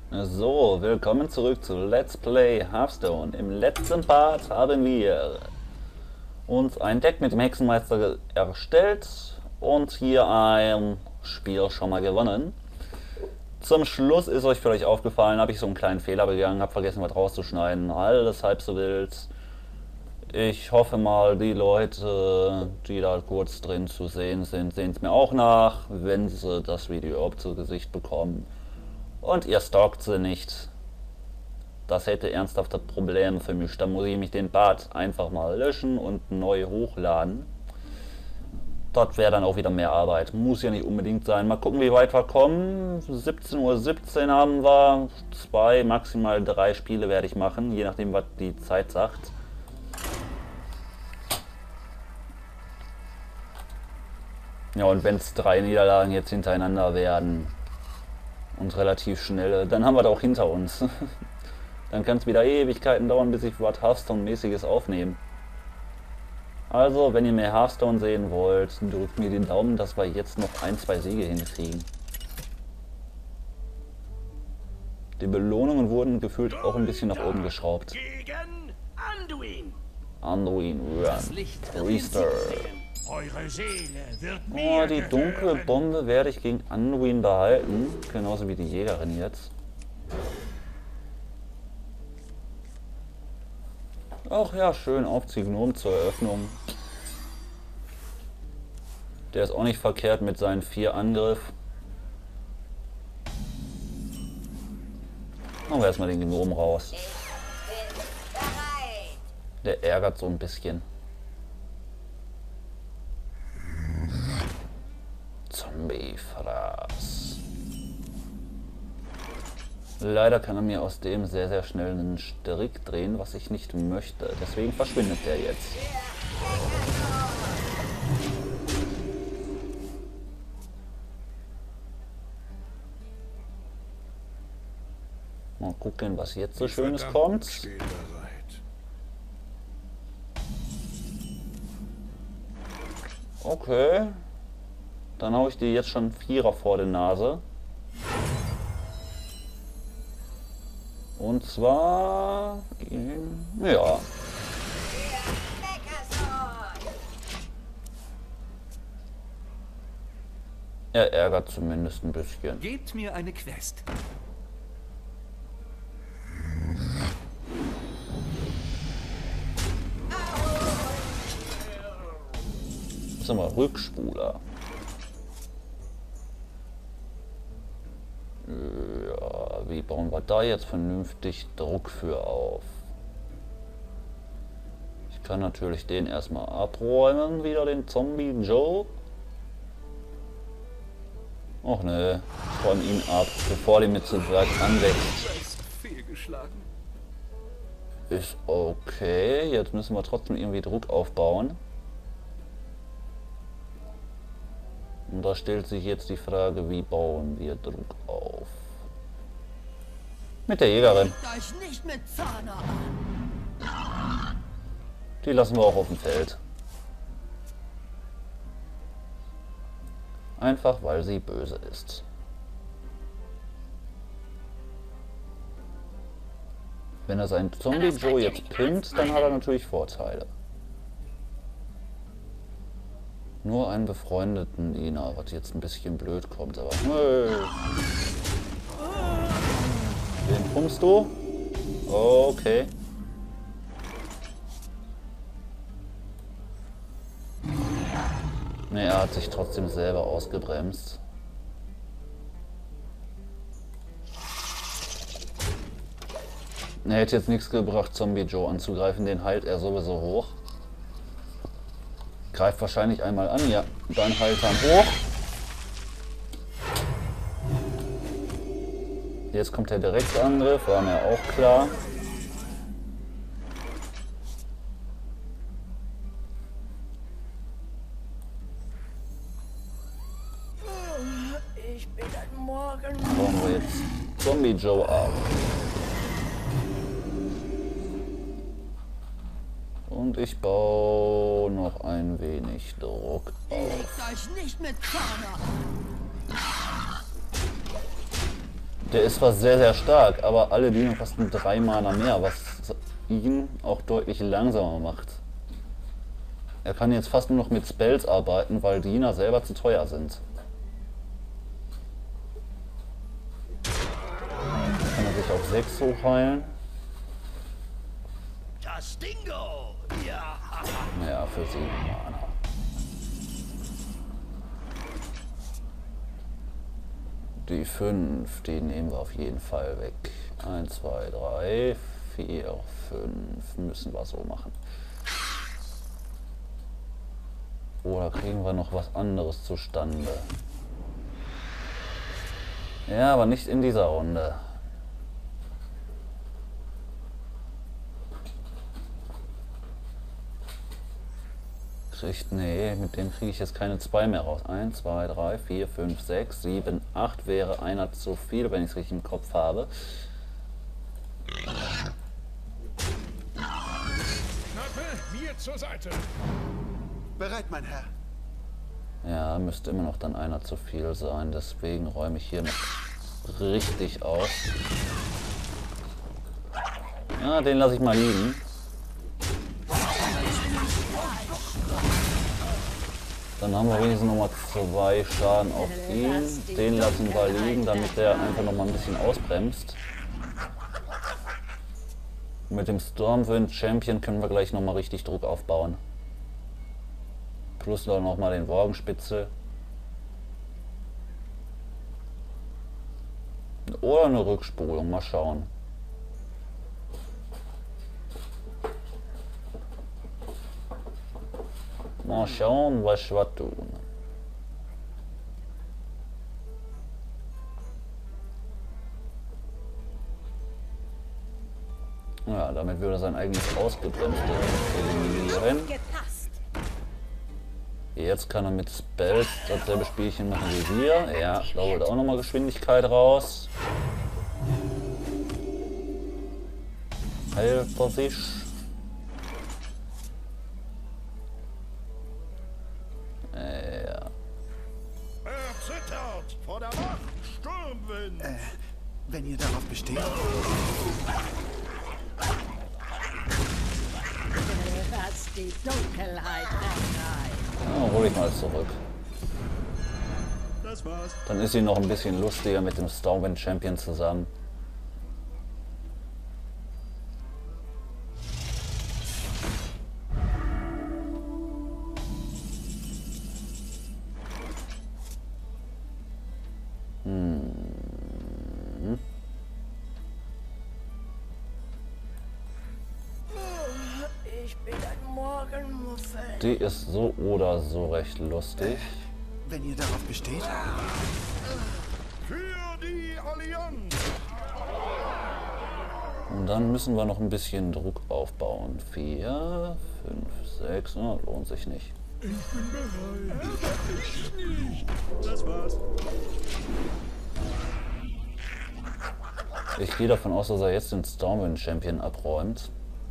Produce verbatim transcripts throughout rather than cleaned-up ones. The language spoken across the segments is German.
So, willkommen zurück zu Let's Play Hearthstone. Im letzten Part haben wir uns ein Deck mit dem Hexenmeister erstellt und hier ein Spiel schon mal gewonnen. Zum Schluss ist euch vielleicht aufgefallen, habe ich so einen kleinen Fehler begangen, habe vergessen was rauszuschneiden. Alles halb so wild. Ich hoffe mal, die Leute, die da kurz drin zu sehen sind, sehen es mir auch nach, wenn sie das Video überhaupt zu Gesicht bekommen. Und ihr stalkt sie nicht. Das hätte ernsthafte Probleme für mich. Dann muss ich mich den Part einfach mal löschen und neu hochladen. Das wäre dann auch wieder mehr Arbeit. Muss ja nicht unbedingt sein. Mal gucken, wie weit wir kommen. siebzehn Uhr siebzehn haben wir. Zwei, maximal drei Spiele werde ich machen, je nachdem, was die Zeit sagt. Ja, und wenn es drei Niederlagen jetzt hintereinander werden und relativ schnell, dann haben wir das auch hinter uns. Dann kann es wieder Ewigkeiten dauern, bis ich was Hearthstone-mäßiges aufnehme. Also, wenn ihr mehr Hearthstone sehen wollt, drückt mir den Daumen, dass wir jetzt noch ein, zwei Siege hinkriegen. Die Belohnungen wurden gefühlt auch ein bisschen nach oben geschraubt. Anduin. Anduin, Run, Priester. Eure Seele wird Oh, mir die dunkle gehören. Bombe werde ich gegen Anduin behalten, genauso wie die Jägerin jetzt. Ach ja, schön, Aufziehgnom zur Eröffnung. Der ist auch nicht verkehrt mit seinen vier Angriff. Machen wir erstmal den Gnom raus. Der ärgert so ein bisschen. Zombie-Fraß. Leider kann er mir aus dem sehr, sehr schnell einen Strick drehen, was ich nicht möchte. Deswegen verschwindet der jetzt. Mal gucken, was jetzt so Schönes kommt. Steht bereit. Okay. Dann hau ich dir jetzt schon Vierer vor die Nase. Und zwar... Ja. Er ärgert zumindest ein bisschen. Gebt mir eine Quest. Sag mal, Rückspuler. Ja, wie bauen wir da jetzt vernünftig Druck für auf? Ich kann natürlich den erstmal abräumen, wieder den Zombie Joe. Och ne, ich räume ihn ab, bevor der mir zu weit anwächst. Fehlgeschlagen. Ist okay, jetzt müssen wir trotzdem irgendwie Druck aufbauen. Und da stellt sich jetzt die Frage, wie bauen wir Druck auf? Mit der Jägerin. Euch nicht mit Zahner an. Die lassen wir auch auf dem Feld. Einfach weil sie böse ist. Wenn er seinen Zombie Joe jetzt pinnt, dann hat er natürlich Vorteile. Nur einen befreundeten Diener, was jetzt ein bisschen blöd kommt, aber... Hey. Den pumpst du? Okay. Ne, er hat sich trotzdem selber ausgebremst. Er hätte jetzt nichts gebracht, Zombie Joe anzugreifen, den heilt er sowieso hoch. Greift wahrscheinlich einmal an, ja, dann halt dann hoch. Jetzt kommt der Direktangriff, war mir auch klar. Ich bin ein Morgen. Bauen wir jetzt Zombie Joe ab. Und ich baue noch ein wenig Druck auf. Legt euch nicht mit Zahner an. Der ist zwar sehr, sehr stark, aber alle Diener kosten drei Mana mehr, was ihn auch deutlich langsamer macht. Er kann jetzt fast nur noch mit Spells arbeiten, weil Diener selber zu teuer sind. Dann kann er sich auf sechs hochheilen. Das Dingo! Ja! Ja, für sieben Mana. Die fünf, die nehmen wir auf jeden Fall weg. eins, zwei, drei, vier, fünf müssen wir so machen. Oder kriegen wir noch was anderes zustande? Ja, aber nicht in dieser Runde. Kriegt, nee, mit dem kriege ich jetzt keine zwei mehr raus. eins, zwei, drei, vier, fünf, sechs, sieben, acht wäre einer zu viel, wenn ich es richtig im Kopf habe. Knappe, mir zur Seite! Bereit, mein Herr. Ja, müsste immer noch dann einer zu viel sein, deswegen räume ich hier noch richtig auf. Ja, den lasse ich mal liegen. Dann haben wir wenigstens nochmal zwei Schaden auf ihn. Den lassen wir liegen, damit der einfach nochmal ein bisschen ausbremst. Mit dem Stormwind Champion können wir gleich nochmal richtig Druck aufbauen. Plus dann nochmal den Worgenspitze. Oder eine Rückspulung, mal schauen. Mal schauen, was wir tun. Ja, damit würde sein eigentlich ausgebremst eliminieren. Jetzt kann er mit Spells dasselbe Spielchen machen wie wir. Ja, da holt auch nochmal Geschwindigkeit raus. Heilt er sich. Ja. Erzittert vor der Macht Sturmwind! Äh, wenn ihr darauf besteht. Was die Dunkelheit erreicht. Ja, hol ich mal zurück. Das war's. Dann ist sie noch ein bisschen lustiger mit dem Stormwind Champion zusammen. Hm. Ich bin ein Morgenmuffel. Die ist so oder so recht lustig. Wenn ihr darauf besteht. Für die Allianz! Und dann müssen wir noch ein bisschen Druck aufbauen. vier, fünf, sechs, oh, lohnt sich nicht. Ich bin bereit. Ich nicht. Das war's. Ich gehe davon aus, dass er jetzt den Stormwind Champion abräumt.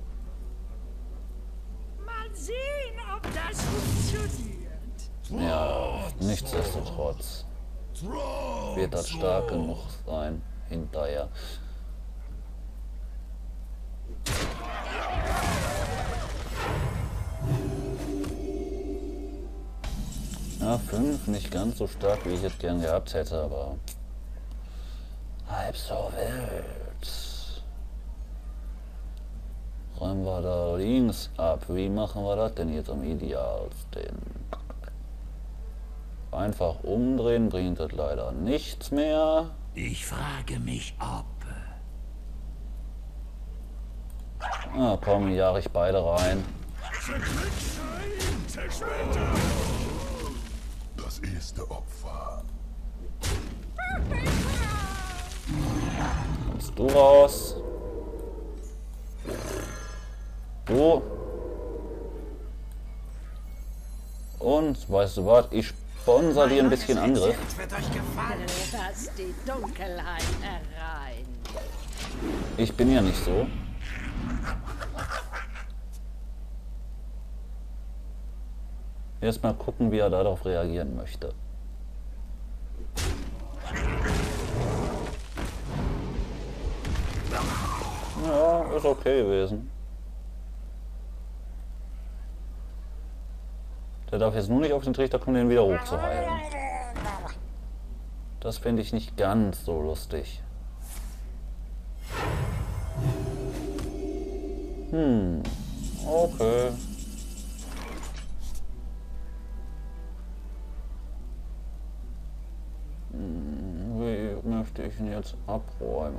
Mal sehen, ob das funktioniert. Ja, nichtsdestotrotz wird das stark genug sein hinterher. Ja, fünf nicht ganz so stark, wie ich es gern gehabt hätte, aber halb so wild. Räumen wir da links ab. Wie machen wir das denn jetzt am idealsten? Einfach umdrehen bringt das leider nichts mehr. Ich frage mich, ob... Ah, komm, jage ich beide rein. Das erste Opfer. Kommst du raus? Du. Und, weißt du was, ich sponsor dir ein bisschen Angriff. Wird euch gefallen. Was die Dunkelheit erreicht. Ich bin ja nicht so. Erst mal gucken, wie er darauf reagieren möchte. Ja, ist okay gewesen. Der darf jetzt nur nicht auf den Trichter kommen, den wieder hochzuheilen. Das finde ich nicht ganz so lustig. Hm, okay. Hm, wie möchte ich ihn jetzt abräumen?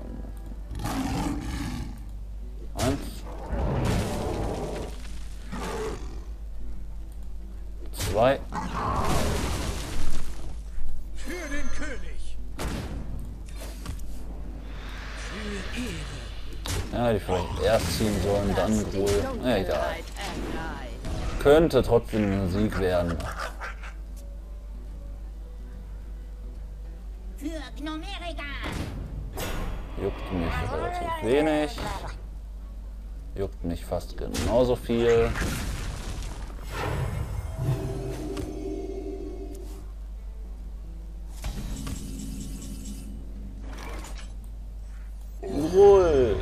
Eins. Zwei. Für den König. Für Ehre. Ja, die vielleicht erst ziehen sollen, dann Gruul. Ja, egal. Könnte trotzdem ein Sieg werden. Für Gnomerica. Juckt mich relativ wenig. Juckt mich fast genauso viel. Gruul.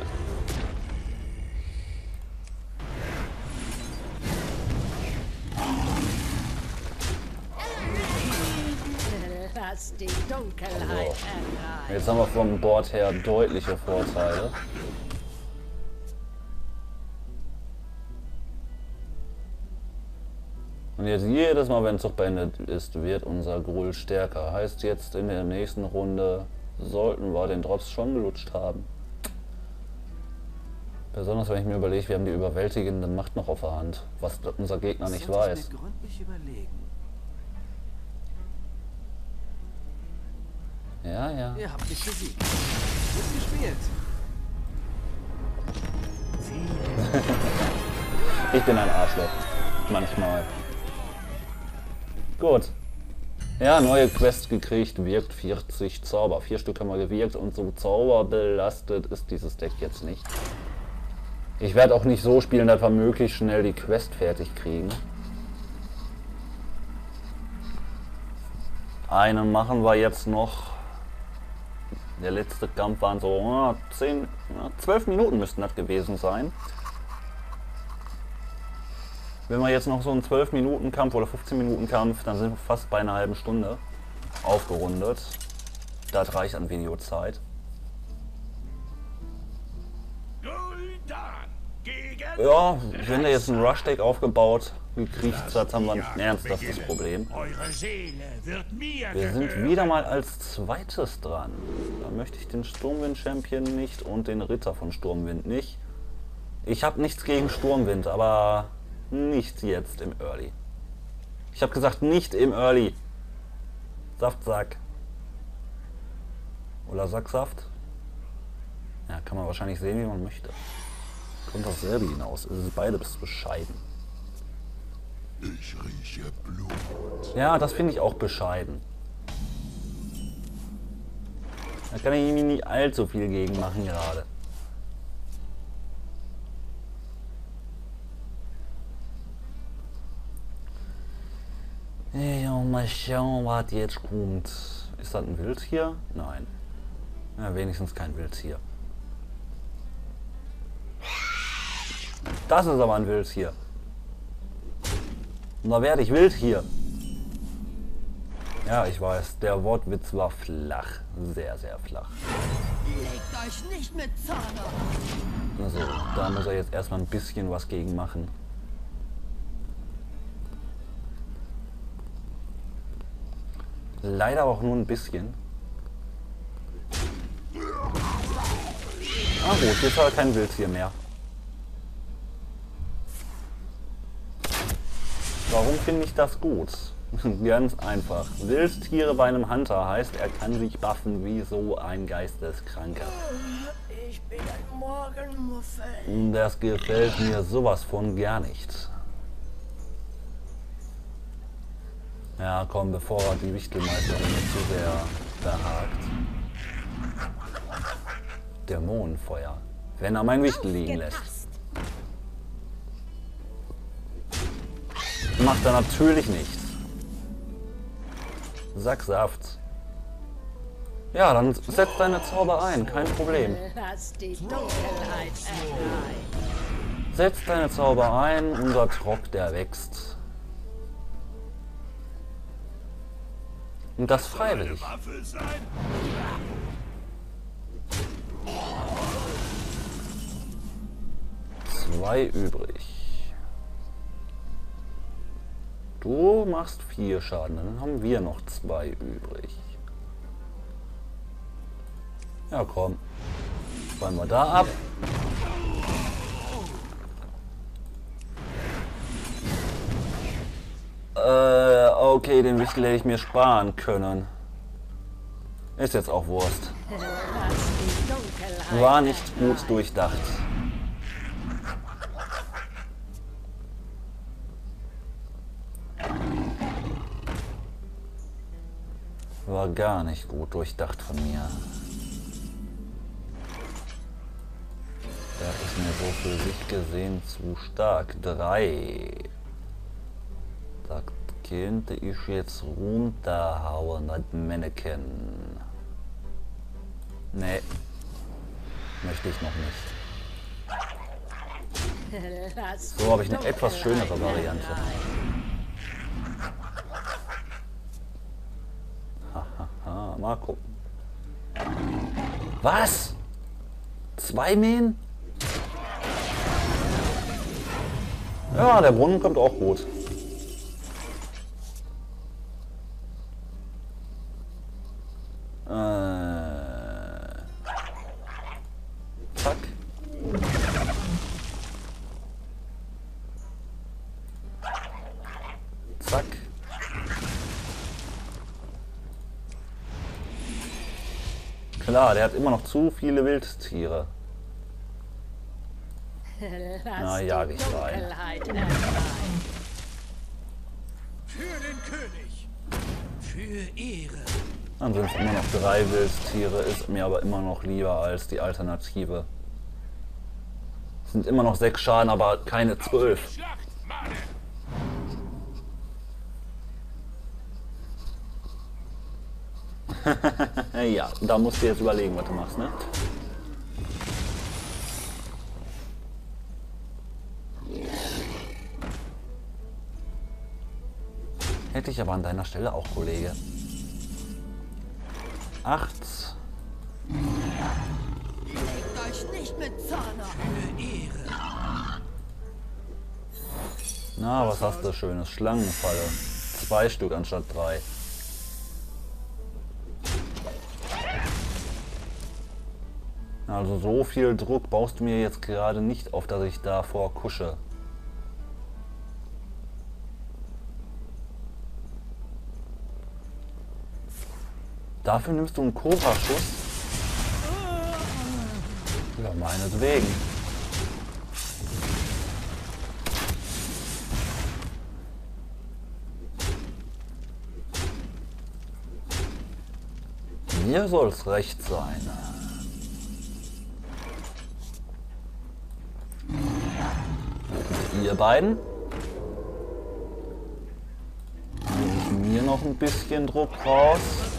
Lass die Dunkelheit ergreifen. Jetzt haben wir vom Board her deutliche Vorteile. Und jetzt jedes Mal, wenn Zug beendet ist, wird unser Gruul stärker. Heißt jetzt in der nächsten Runde sollten wir den Drops schon gelutscht haben. Besonders wenn ich mir überlege, wir haben die überwältigende Macht noch auf der Hand, was unser Gegner nicht weiß. Mir gründlich überlegen. Ja, ja. Ihr habt mich besiegt. Gut gespielt. Ich bin ein Arschloch. Manchmal. Gut. Ja, neue Quest gekriegt, wirkt vierzig Zauber. Vier Stück haben wir gewirkt und so zauberbelastet ist dieses Deck jetzt nicht. Ich werde auch nicht so spielen, dass wir möglichst schnell die Quest fertig kriegen. Einen machen wir jetzt noch. Der letzte Kampf waren so zehn, zwölf Minuten müssten das gewesen sein. Wenn wir jetzt noch so einen zwölf Minuten Kampf oder fünfzehn Minuten Kampf, dann sind wir fast bei einer halben Stunde aufgerundet. Das reicht an Videozeit. Ja, wenn der jetzt ein Rush-Deck aufgebaut gekriegt hat, haben wir nicht ernst, das ist das Problem. Eure Seele wird mir Wir sind gehören. wieder mal als zweites dran. Da möchte ich den Sturmwind-Champion nicht und den Ritter von Sturmwind nicht. Ich habe nichts gegen Sturmwind, aber nicht jetzt im Early. Ich habe gesagt, nicht im Early. Saftsack. Oder Sacksaft. Ja, kann man wahrscheinlich sehen, wie man möchte. Kommt auf selbe hinaus. Es ist beides bescheiden. Ich rieche Blut. Ja, das finde ich auch bescheiden. Da kann ich mir nicht allzu viel gegen machen gerade. Ja, mal schauen, was jetzt kommt. Ist das ein Wildtier? Nein. Ja, wenigstens kein Wildtier. Das ist aber ein Wildtier. Und da werde ich Wildtier. Ja, ich weiß, der Wortwitz war flach. Sehr, sehr flach. Legt euch nicht mit Zorn an. Also, da muss er jetzt erstmal ein bisschen was gegen machen. Leider auch nur ein bisschen. Ah gut, jetzt hat er kein Wildtier mehr. Warum finde ich das gut? Ganz einfach. Wildtiere bei einem Hunter heißt, er kann sich buffen wie so ein Geisteskranker. Ich bin ein Morgenmuffel. Und das gefällt mir sowas von gar nicht. Ja, komm, bevor die Wichtelmeisterin nicht zu sehr verhakt. Dämonenfeuer. Wenn er mein Wichtel liegen lässt. Macht er natürlich nicht. Sacksaft. Ja, dann setz deine Zauber ein, kein Problem. Lass die Dunkelheit herein. Setz deine Zauber ein, unser Trock, der wächst. Und das freiwillig. Waffe sein? Zwei übrig. Du machst vier Schaden, dann haben wir noch zwei übrig. Ja, komm. Räumen wir da ab. Äh, okay, den Wichtel hätte ich mir sparen können. Ist jetzt auch Wurst. Lass die Dunkelheit War nicht gut durchdacht. War gar nicht gut durchdacht von mir. Der ist mir so für sich gesehen zu stark. Drei. Da könnte ich jetzt runterhauen, das Mannequin. Nee. Möchte ich noch nicht. Lass So habe ich die eine etwas Dunkelheit schönere Variante. herein. Ah, mal gucken. Was? Zwei Mähen? Ja, der Brunnen kommt auch gut. Äh, zack. Zack. Klar, der hat immer noch zu viele Wildtiere. Lass Na, jag die ich rein. Dunkelheit herein. Für den König. Für Ehre. Dann sind es immer noch drei Wildtiere, ist mir aber immer noch lieber als die Alternative. Es sind immer noch sechs Schaden, aber keine zwölf. Schlachtmale. Ja, da musst du jetzt überlegen, was du machst, ne? Hätte ich aber an deiner Stelle auch, Kollege. Acht. Legt euch nicht mit Zorn an. Für Ehre. Na, was hast du Schönes? Schlangenfalle. Zwei Stück anstatt drei. Also so viel Druck baust du mir jetzt gerade nicht auf, dass ich davor kusche. Dafür nimmst du einen Cobra-Schuss? Ja, meinetwegen. Mir soll's recht sein. Und ihr beiden? Nehme ich mir noch ein bisschen Druck raus.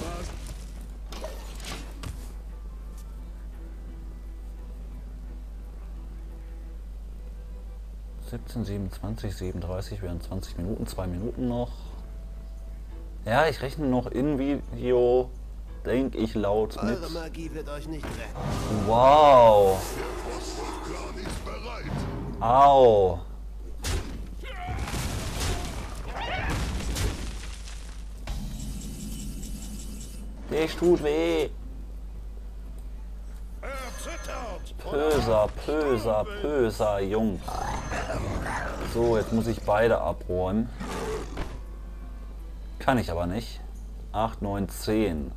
siebzehn, siebenundzwanzig, siebenunddreißig wären zwanzig Minuten, zwei Minuten noch. Ja, ich rechne noch in Video, denke ich laut mit. Eure Magie wird euch nicht retten. Wow. Gar nicht bereit. Au. Ich tut weh. Erzittert. Pöser, Pöser, Pöser, Jung. So, jetzt muss ich beide abräumen. Kann ich aber nicht. acht, neun, zehn.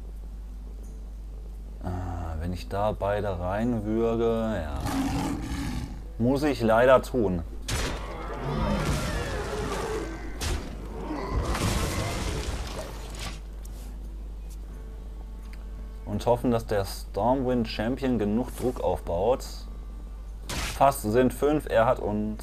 Ah, wenn ich da beide reinwürge, ja. Muss ich leider tun. Und hoffen, dass der Stormwind Champion genug Druck aufbaut. Fast sind fünf, er hat uns.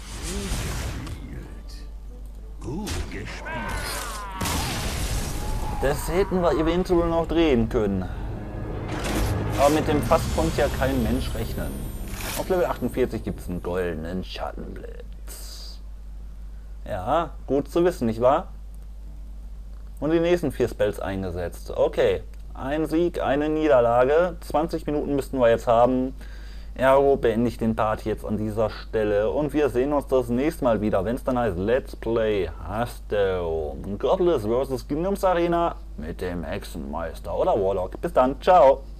Gut gespielt. Das hätten wir eventuell noch drehen können. Aber mit dem Fass konnte ja kein Mensch rechnen. Auf Level achtundvierzig gibt es einen goldenen Schattenblitz. Ja, gut zu wissen, nicht wahr? Und die nächsten vier Spells eingesetzt. Okay, ein Sieg, eine Niederlage. zwanzig Minuten müssten wir jetzt haben. Ergo beende ich den Part jetzt an dieser Stelle. Und wir sehen uns das nächste Mal wieder, wenn es dann heißt Let's Play Hearthstone. Godless versus. Gnomes Arena mit dem Hexenmeister oder Warlock. Bis dann, ciao!